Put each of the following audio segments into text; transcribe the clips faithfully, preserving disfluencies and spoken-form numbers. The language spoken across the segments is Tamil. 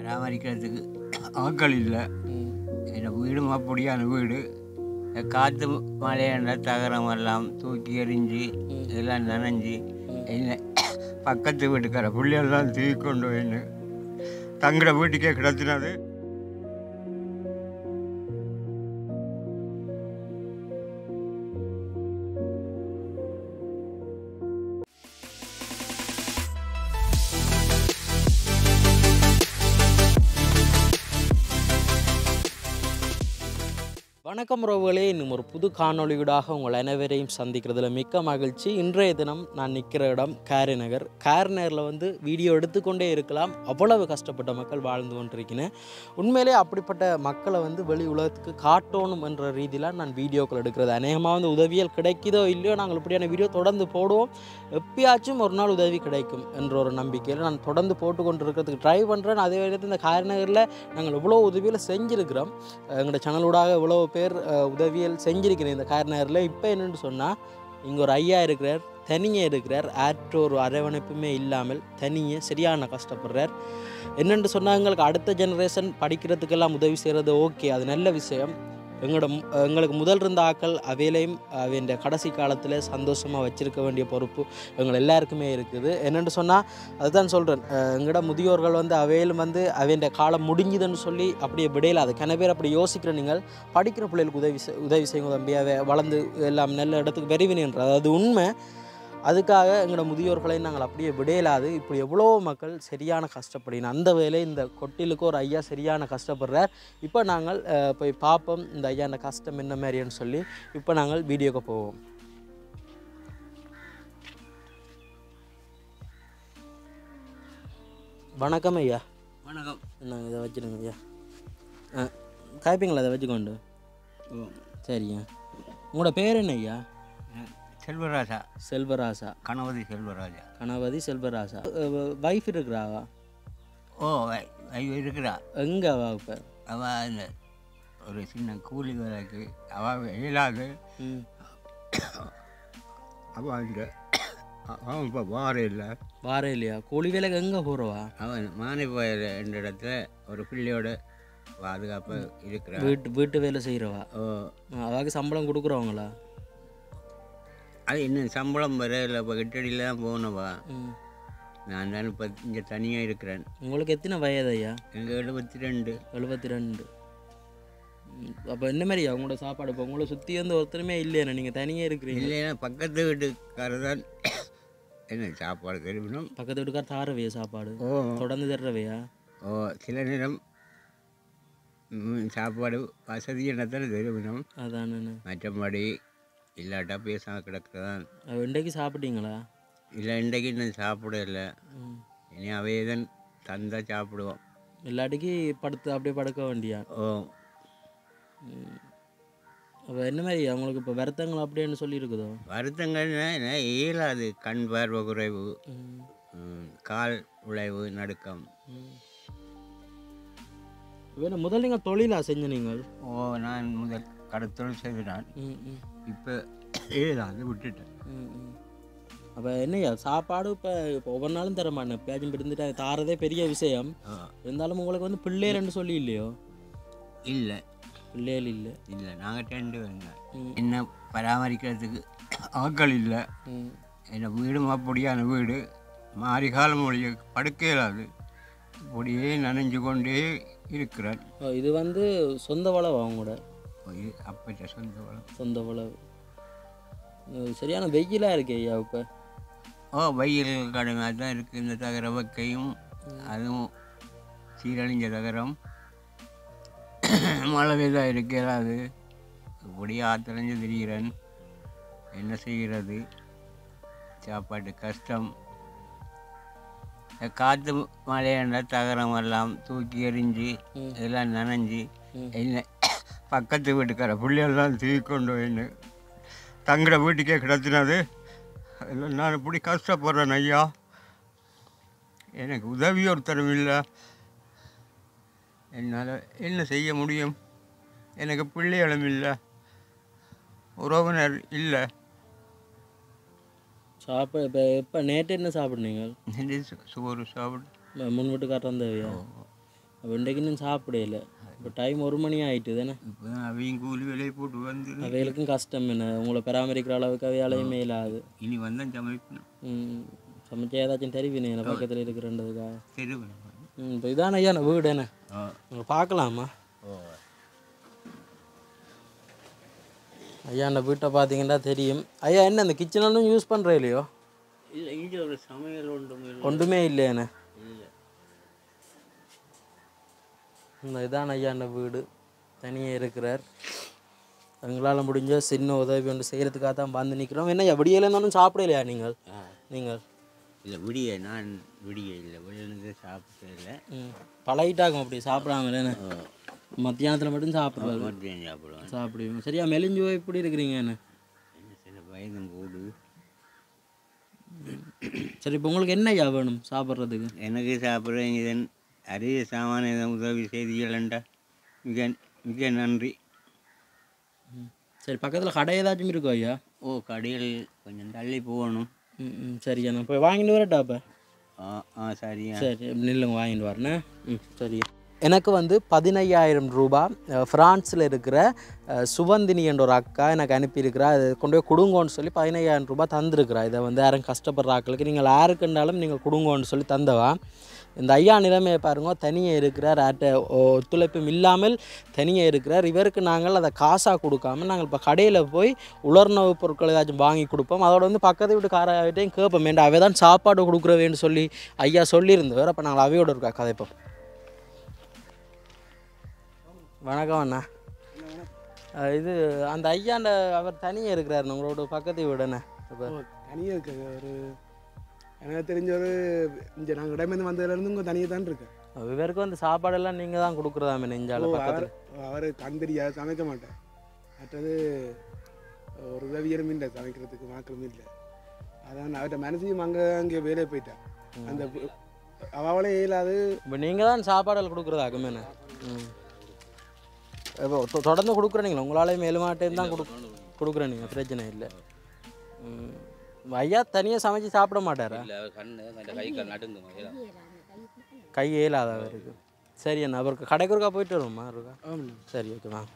பராமரிக்கிறதுக்கு ஆட்கள் இல்லை. என் வீடும் அப்படியான வீடு. காற்று மழையாண்ட தகரம் எல்லாம் தூக்கி எறிஞ்சு எல்லாம் நனைஞ்சி என்ன பக்கத்து வீட்டுக்கார பிள்ளையெல்லாம் தூக்கி கொண்டு போயின்னு தங்குற வீட்டுக்கே கிடத்தினது. வணக்கம் உறவுகளே, இன்னும் ஒரு புது காணொளியூடாக உங்கள் அனைவரையும் சந்திக்கிறதுல மிக்க மகிழ்ச்சி. இன்றைய தினம் நான் நிற்கிற இடம் காரிநகர். காரிநகரில் வந்து வீடியோ எடுத்துக்கொண்டே இருக்கலாம், அவ்வளவு கஷ்டப்பட்ட மக்கள் வாழ்ந்து கொண்டிருக்கிறேன். உண்மையிலே அப்படிப்பட்ட மக்களை வந்து வெளி உலகத்துக்கு காட்டணும் என்ற ரீதியில் நான் வீடியோக்கள் எடுக்கிறது. அநேகமாக வந்து உதவியல் கிடைக்குதோ இல்லையோ, நாங்கள் இப்படியான வீடியோ தொடர்ந்து போடுவோம். எப்பயாச்சும் ஒரு நாள் உதவி கிடைக்கும் என்ற ஒரு நம்பிக்கையில் நான் தொடர்ந்து போட்டு கொண்டு இருக்கிறதுக்கு ட்ரை பண்ணுறேன். அதே நேரத்தில் இந்த காரிநகரில் நாங்கள் இவ்வளோ உதவியில் செஞ்சுருக்கிறோம். எங்களோட சேனலூடாக இவ்வளோ பேர் உதவியல் செஞ்சிருக்கிறேன் இந்த காரிநகரில். இப்போ என்னென்னு சொன்னால், இங்கே ஒரு ஐயா இருக்கிறார், தனியே இருக்கிறார். ஆற்ற ஒரு அரவணைப்புமே இல்லாமல் தனியே சரியான கஷ்டப்படுறார். என்னென்னு சொன்னால், எங்களுக்கு அடுத்த ஜெனரேஷன் படிக்கிறதுக்கெல்லாம் உதவி செய்கிறது ஓகே, அது நல்ல விஷயம். எங்களோட எங்களுக்கு முதல் இருந்த ஆக்கள் அவையிலையும் அவன் கடைசி காலத்தில் சந்தோஷமாக வச்சுருக்க வேண்டிய பொறுப்பு எங்கள் எல்லாருக்குமே இருக்குது. என்னென்னு சொன்னால், அதுதான் சொல்கிறேன், எங்களோட முதியோர்கள் வந்து அவையிலும் வந்து அவன் காலம் முடிஞ்சுதுன்னு சொல்லி அப்படியே விடையில அது கன பேர் அப்படி யோசிக்கிற நீங்கள் படிக்கிற பிள்ளைகளுக்கு உதவி உதவி செய்யுங்க தம்பி, அவை வளர்ந்து எல்லாம் நல்ல இடத்துக்கு விரைவினன்ற அது உண்மை. அதுக்காக எங்களோட முதியோர்களை நாங்கள் அப்படியே விடையலாது. இப்படி எவ்வளோ மக்கள் சரியான கஷ்டப்படினோம். அந்த வேலை இந்த கொட்டிலுக்கு ஒரு ஐயா சரியான கஷ்டப்படுறார். இப்போ நாங்கள் போய் பார்ப்போம் இந்த ஐயா அந்த கஷ்டம் என்ன மாதிரின்னு சொல்லி. இப்போ நாங்கள் வீடியோக்கு போவோம். வணக்கம் ஐயா. வணக்கம். நாங்கள் இதை வச்சுருங்க ஐயா. ஆ காய்ப்பீங்களா அதை வச்சுக்கொண்டு? சரிங்க. உங்களோட பேர் என்ன ஐயா? செல்வராஜா. செல்வராஜா. கணபதி செல்வராஜா. கணபதி செல்வராஜா. வைஃப் இருக்கிறாவா? ஓ, இருக்கிறா. எங்கே அவா? இப்போ அவள் இந்த ஒரு சின்ன கூலி வேலைக்கு அவள் இயலாது. அவள் இங்கே அவன் இப்போ வார இல்லை. வார இல்லையா? கூலி வேலைக்கு எங்கே போகிறவா? அவன் மானிப்பாயில் என்ற இடத்துல ஒரு பிள்ளையோட பாதுகாப்பாக இருக்கிறான். வீட்டு வீட்டு வேலை செய்கிறவா? ஓ, அவாவுக்கு சம்பளம் கொடுக்குறவங்களா? அது இன்னும் சம்பளம் வர இல்லை. இப்போ கிட்டடியில் தான் போகணுவா. நான் தான் இப்போ இங்கே தனியாக இருக்கிறேன். உங்களுக்கு எத்தனை வயது ஐயா? எங்கள் எழுபத்தி ரெண்டு. எழுபத்தி ரெண்டு. அப்போ என்ன மாதிரியா உங்களோட சாப்பாடு? இப்போ உங்களை சுற்றி வந்து ஒருத்தருமே இல்லையா? நீங்கள் தனியாக இருக்கிறீங்க? இல்லைன்னா பக்கத்து வீட்டுக்காரர் தான் என்ன சாப்பாடு தெரிவிக்கணும். பக்கத்து வீட்டுக்கார தாரவையா சாப்பாடு? ஓ, தொடர்ந்து தர்றவையா? ஓ, சில நேரம் சாப்பாடு வசதி என்னத்தான் தெரிவிக்கணும். அதானே. மற்றபடி இல்லாட்டா பேச கிடக்குதான். இன்றைக்கு சாப்பிட்டீங்களா? இல்லை, இன்றைக்கு இன்னும் சாப்பிட இல்லை. இனி அவையே தான் தந்தால் சாப்பிடுவோம். இல்லாட்டிக்கு படுத்து அப்படியே படுக்க வேண்டியா? ஓ. அப்போ என்ன மாதிரி அவங்களுக்கு இப்போ வருத்தங்கள் அப்படின்னு சொல்லியிருக்குதோ? வருத்தங்கள்னா என்ன, இயலாது. கண் பார்வை குறைவு, கால் உழைவு, நடுக்கம். வேணா முதல் நீங்கள் தொழிலாக செஞ்ச நீங்கள்? ஓ, நான் முதல் கடத்தொழில் செய்தான். இப்போ ஏதாவது விட்டுட்டேன். அப்போ என்னையா சாப்பாடு இப்போ இப்போ ஒவ்வொரு நாளும் தர மாட்டேன், எப்பயாச்சும் இருந்துட்டு தாரதே பெரிய விஷயம். இருந்தாலும் உங்களுக்கு வந்து பிள்ளைகள்னு சொல்லி இல்லையோ? இல்லை, பிள்ளைகள் இல்லை. இல்லை, நாங்கள் ரெண்டு வேங்க. என்ன பராமரிக்கிறதுக்கு ஆட்கள் இல்லை. என்ன வீடும் அப்படியான வீடு. மாறி காலம் மொழியை படுக்க இயலாது. அப்படியே நனைஞ்சு கொண்டே இருக்கிறேன். இது வந்து சொந்த வளவு அவங்களோட? அப்பட்ட சொந்த வளவு. சொந்த வளவு. சரியான வெயிலாக இருக்கு ஐயா இப்போ? ஓ, வெயில் கடுமையாக தான் இருக்குது. இந்த தகர வக்கையும் அதுவும் சீரழிஞ்ச தகரம் மழை தான் இருக்கிறாது. இப்படியே ஆத்தலைஞ்சு திரிகிறேன். என்ன செய்கிறது? சாப்பாட்டு கஷ்டம். காற்று மழையாண்ட தகரம் எல்லாம் தூக்கி எறிஞ்சு எல்லாம் நனைஞ்சி என்ன பக்கத்து வீட்டுக்கார பிள்ளையெல்லாம் தூக்கி கொண்டு போயின்னு தங்குற வீட்டுக்கே கிடத்தினது. அதில் நான் இப்படி கஷ்டப்படுறேன் ஐயா. எனக்கு உதவி ஒருத்தரும் இல்லை. என்னால் என்ன செய்ய முடியும்? எனக்கு பிள்ளைகளும் இல்லை, உறவினர் இல்லை. சாப்பிட இப்போ எப்போ நேற்று என்ன சாப்பிட்னீங்க? சோறு சாப்பிடு. முன் வீட்டுக்காரன் தேவையா? அப்போ இன்றைக்கு இன்னும் சாப்பிடல. இப்போ டைம் ஒரு மணி ஆகிட்டு தானே. இப்போ அவங்க கூலி வேலையை போட்டு வந்து அவைகளுக்கும் கஷ்டம் என்ன, உங்களை பராமரிக்கிற அளவுக்கு அவையாலையும் மேலாது. இனி வந்தால் சமைக்கணும். ம் சமைச்சா ஏதாச்சும் தெரிவினே என்ன பக்கத்தில் இருக்கிறன்றதுக்காக தெரியும். ம் இப்போ இதான ஐயா நான் வீடு என்ன பார்க்கலாமா? ஐயா அந்த வீட்டை பார்த்தீங்கன்னா தெரியும். ஐயா என்ன இந்த கிச்சன் ஒன்றும் யூஸ் பண்ணுறே இல்லையோ? இல்லை, இங்கே ஒரு சமையல் ஒன்றுமே ஒன்றுமே இல்லையாண்ணே. இந்த இதான் ஐயா அந்த வீடு தனியாக இருக்கிறார். எங்களால் முடிஞ்ச சின்ன உதவி ஒன்று செய்கிறதுக்காக தான் வந்து நிற்கிறோம். என்ன விடியல இருந்தாலும் சாப்பிடலையா நீங்கள்? நீங்கள் இல்லை, விடிய நான் விடிய இல்லை, வெளியிலேருந்து சாப்பிட்டே இல்லை. ம் பழகிட்டாகும் அப்படி சாப்பிடாமலேண்ணே. மத்தியானத்தில் மட்டும் சாப்பிடுவாங்க. மத்தியானம் சாப்பிடுவேன். சாப்பிடுவோம். சரியா மெலிஞ்சு போய் எப்படி இருக்கிறீங்கன்னு? என்ன சில வயதும் போடு. சரி இப்போ உங்களுக்கு என்ன ஐயா வேணும் சாப்பிட்றதுக்கு? எனக்கு சாப்பிட்றேன் இதன் அரிய சாமான எதுவும் உதவி செய்திகளண்டா மிக மிக நன்றி. சரி பக்கத்தில் கடை ஏதாச்சும் இருக்கோ ஐயா? ஓ, கடையில் கொஞ்சம் தள்ளி போகணும். ம் ம் சரியா நான் போய் வாங்கிட்டு வரட்டா அப்போ? ஆ ஆ சரியா. சரி நில்லுங்க வாங்கிட்டு வரேண்ணே. ம் சரியா. எனக்கு வந்து பதினையாயிரம் ரூபா ஃப்ரான்ஸில் இருக்கிற சுவந்தினி என்ற ஒரு அக்கா எனக்கு அனுப்பியிருக்கிறா. அது கொண்டு போய் கொடுங்கோன்னு சொல்லி பதினையாயிரம் ரூபா தந்துருக்குறா. இதை வந்து யாரும் கஷ்டப்படுற ஆக்களுக்கு நீங்கள் யாருக்குண்டாலும் நீங்கள் கொடுங்கோன்னு சொல்லி தந்தவா. இந்த ஐயா நிலைமையை பாருங்க, தனியாக இருக்கிறார், ஆட்ட ஒத்துழைப்பும் இல்லாமல் தனியாக இருக்கிறார். இவருக்கு நாங்கள் அதை காசாக கொடுக்காமல் நாங்கள் இப்போ கடையில் போய் உலர்ணவு பொருட்கள் ஏதாச்சும் வாங்கி கொடுப்போம். அதோட வந்து பக்கத்து வீட்டு காரையும் கேட்போம், வேண்டாம் அவை தான் சாப்பாடு கொடுக்குறவேன்னு சொல்லி ஐயா சொல்லியிருந்தவர். அப்போ நாங்கள் அவையோடு இருக்கா கதைப்போம். வணக்கம் அண்ணா. இது அந்த ஐயாண்ட அவர் தனியாக இருக்கிறார் உங்களோட பக்கத்து வீடுண்ணே. இப்போ தனியாக இருக்கு ஒரு எனக்கு தெரிஞ்ச ஒரு இங்கே நாங்கள் இடமேந்து வந்ததுலேருந்து உங்கள் தனியாக தான் இருக்கேன். இவருக்கு வந்து சாப்பாடெல்லாம் நீங்கள் தான் கொடுக்குறதாமே நெஞ்சால பக்கத்தில்? அவர் கண் தெரியாது, சமைக்க மாட்டேன். மற்றது ஒரு உதவியரும் இல்லை, சமைக்கிறதுக்கு மாக்களும் இல்லை. அதான் அவர்கிட்ட மனசையும் அங்கே அங்கே வேலையை போயிட்டேன். அந்த அவளே இயலாது. இப்போ நீங்கள் தான் சாப்பாடெல்லாம் கொடுக்குறதாக்குமேண்ணே. ம் இப்போ தொடர்ந்து கொடுக்குறீங்களா? உங்களாலே மேலுமாட்டேன்னு தான் கொடு கொடுக்குறேன் நீங்கள், பிரச்சனை இல்லை. ம் ஐயா தனியாக சமைச்சு சாப்பிட மாட்டாரா? கை ஏலாத அவருக்கு. சரி அண்ணா அவருக்கு கடைக்கு இருக்கா போயிட்டு வருமா இருக்கா? சரி ஓகே வா.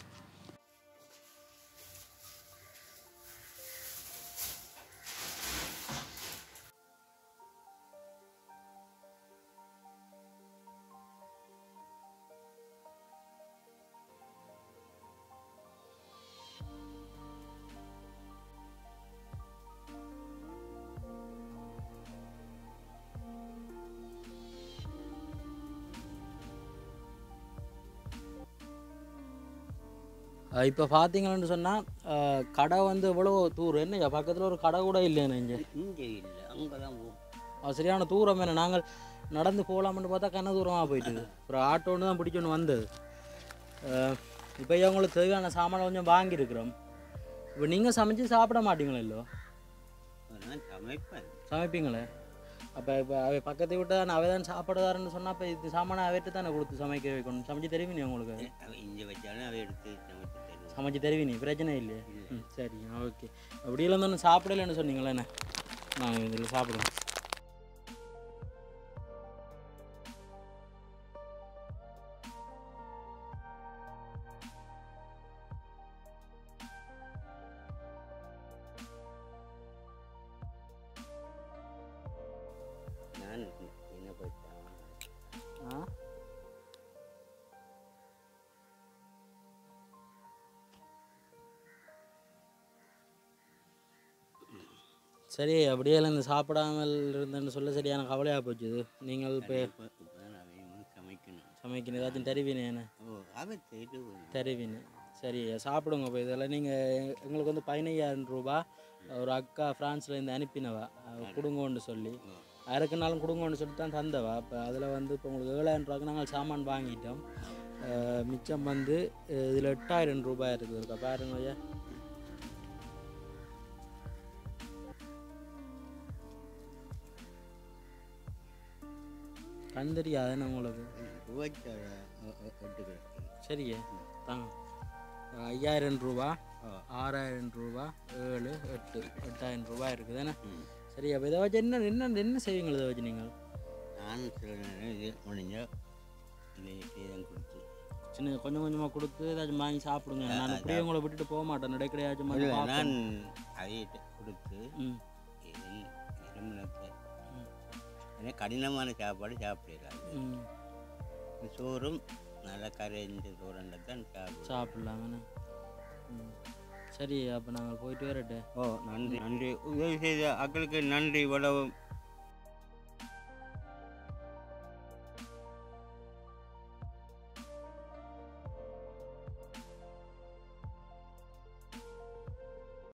இப்போ பார்த்தீங்கன்னு சொன்னால் கடை வந்து எவ்வளோ தூரம் என்ன பக்கத்தில் ஒரு கடை கூட இல்லைண்ணே இங்கே? இங்கே இல்லை, அங்கே தான் போகும். சரியான தூரம் என்ன, நாங்கள் நடந்து போகலாம்னு பார்த்தா கண்ண தூரமாக போயிட்டுது. ஒரு ஆட்டோன்னு தான் பிடிச்சொன்று வந்தது. இப்போ உங்களுக்கு தேவையான சாமானை கொஞ்சம் வாங்கியிருக்கிறோம். இப்போ நீங்கள் சமைச்சு சாப்பிட மாட்டீங்களா? இல்லோ சமைப்பேன். சமைப்பீங்களே? அப்போ இப்போ அவை பக்கத்தை விட்டு தான் அவை தான் சாப்பிடுதாருன்னு சொன்னால் இப்போ இது சாமானை அவைட்டு தானே கொடுத்து சமைக்க வைக்கணும். சமைச்சு தருவீனி உங்களுக்கு? இங்கே வச்சாலும் அவை எடுத்து சமைச்சு சமைச்சு தருவீனி, பிரச்சனை இல்லையே? ம் சரி ஓகே. அப்படியெல்லாம் ஒன்றும் சாப்பிடலன்னு சொன்னீங்களே என்ன? நாங்கள் இதில் சாப்பிடுவோம். சரி அப்படியே இந்த சாப்பிடாமல் இருந்தேன்னு சொல்ல சரியான கவலையாக போச்சு. நீங்கள் இப்போ சமைக்கணும் சமைக்கணும் ஏதாச்சும் தருவீனே என்ன? தருவீனு. சரி சாப்பிடுங்க. இப்போ இதெல்லாம் நீங்கள் எங்களுக்கு வந்து பதினையாயிரம் ரூபா ஒரு அக்கா ஃப்ரான்ஸ்லேருந்து அனுப்பினவா கொடுங்கோன்னு சொல்லி, யாருக்குனாலும் கொடுங்கோன்னு சொல்லி தான் தந்தவா. இப்போ அதில் வந்து இப்போ உங்களுக்கு ஏழாயிரம் ரூபாய்க்கு நாங்கள் சாமான் வாங்கிட்டோம். மிச்சம் வந்து இதில் எட்டாயிரம் ரூபாய் இருக்குது. இருக்கா பாருங்க ஐயா. கண் தெரியாதுன்னு உங்களுக்கு? சரியே தாங்க. ஐயாயிரம் ரூபா, ஆறாயிரம் ரூபா, ஏழு எட்டு எட்டாயிரம் ரூபாய் இருக்குது தானே? சரி அப்போ இதை வச்சு என்ன என்ன என்ன செய்வீங்களா? இதை வச்சு நீங்கள்? நான் சில நேரம் இது முடிஞ்ச இதன் கொடுத்து சின்ன கொஞ்சம் கொஞ்சமாக கொடுத்து ஏதாச்சும் வாங்கி சாப்பிடுங்க. நான் அப்படியே உங்களை விட்டுட்டு போக மாட்டேன். இடைக்கிடையாச்சும் நான் அதை கொடுத்து ம் இருமலத்தை ஏன்னா கடினமான சாப்பாடு சாப்பிடலாம். ம் சோறும் நல்லா கரைஞ்ச சோறுண்டை தான் சாப்பிடு சாப்பிட்லாங்கண்ணா. ம் சரி, அப்போ நாங்கள் போயிட்டு வரட்டேன். ஓ நன்றி நன்றி. உதவி செய்த அக்களுக்கு நன்றி. இவ்வளவு